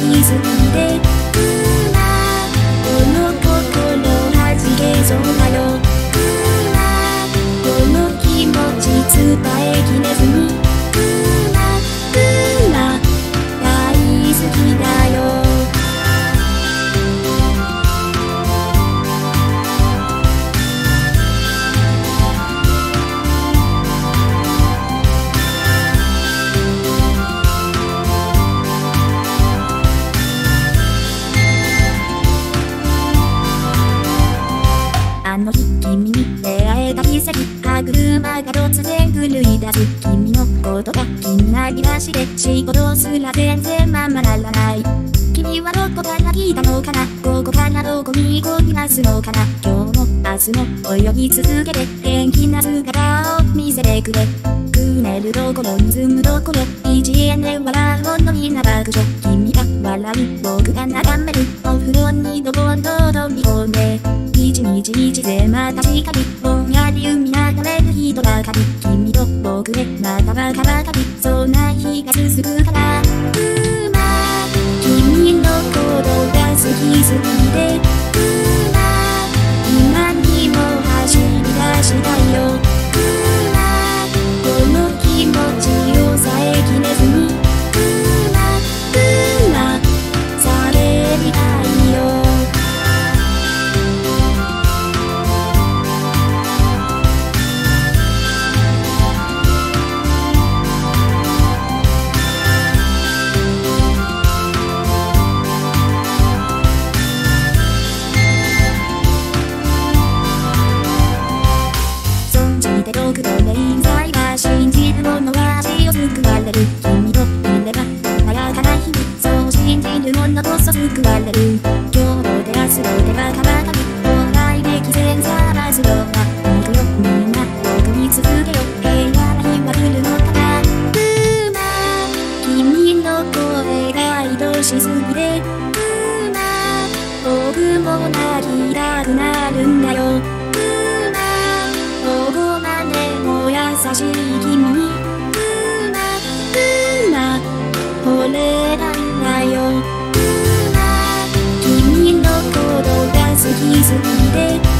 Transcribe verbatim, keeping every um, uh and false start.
きすぎてうまこの心はじけそうだようまこの気持ち伝えきれずにうまうま大好きだよあの日君に出会えた奇跡歯車が突然狂い出す君のことが気になりだして仕事すら全然ままならない君はどこから来たのかなここからどこに行きますのかな今日も明日も泳ぎ続けて元気な姿を見せてくれくねるところ沈むところ一円で笑うほどみんな爆笑君が笑い僕が眺めるお風呂にどぼんと飛び込んで一日一でまた光ぼんやり海眺める人ばかり君と僕でまたバカばかりそんな日が続くからうま君のことが好きすぎてうま今にも走り出したいようまこの気持ちを抑えきれずにうまうま叫びたいよ僕と現在は信じる者は死を救われる君といれば穏やかな日々そう信じる者こそ救われる今日もで明日もでバカばかりもらいべきセンサーバズようが行くよみんな僕に続けよ平和な日は来るのかなうま君の声が愛しすぎてうま僕も泣きたくなるんだよ優しい君にうまうま惚れたんだようま君のことが好きすぎて